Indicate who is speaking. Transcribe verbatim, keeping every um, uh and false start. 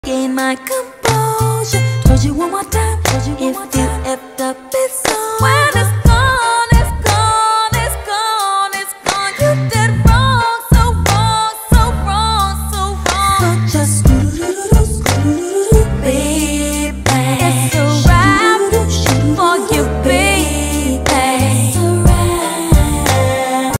Speaker 1: Gain my composure. Told you one more time. Told you one more time. If you ever